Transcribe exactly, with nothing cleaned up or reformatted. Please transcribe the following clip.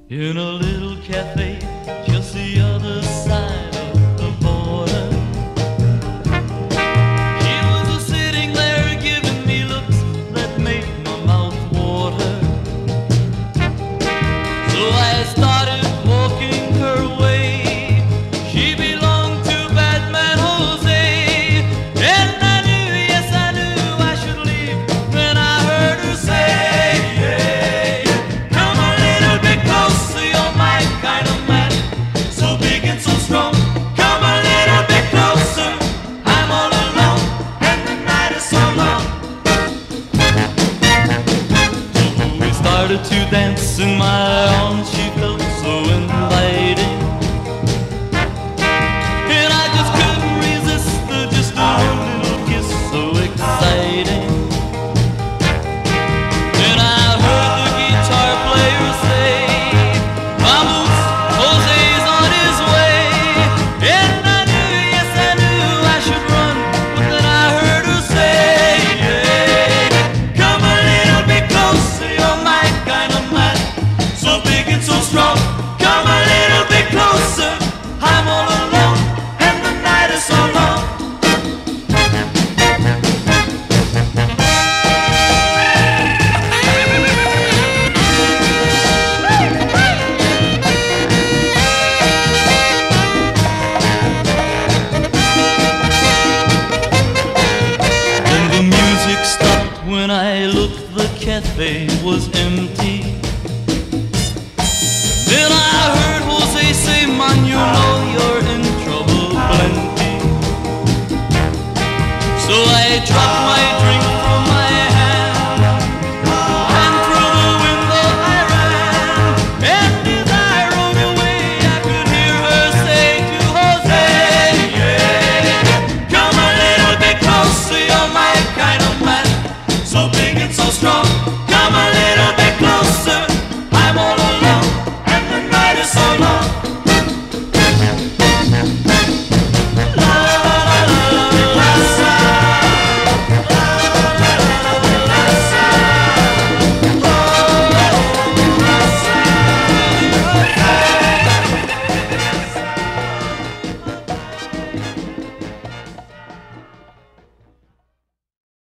in a little cafe just the other side of the border. She was sitting there giving me looks that made my mouth water. So I started walking her way. She belonged to Batman Jose, and I knew, yes I knew I should leave when I heard her say, hey, come a little bit closer, you're my kind of man, so big and so strong. Come a little bit closer, I'm all alone and the night is so long. So we started to dance in my arms, she felt so inviting, and I just couldn't resist her, just a little kiss so exciting. Then I heard the guitar player say, vamos, Jose's on his way. And I knew, yes I knew I should run, but then I heard her say, hey, come a little bit closer, you're my kind of man, so big and so strong. Come a little bit closer, I'm all alone and the night is so long. Then the music stopped when I looked, the cafe was empty. Then I heard Jose say, man, you know you're in trouble plenty. So I dropped my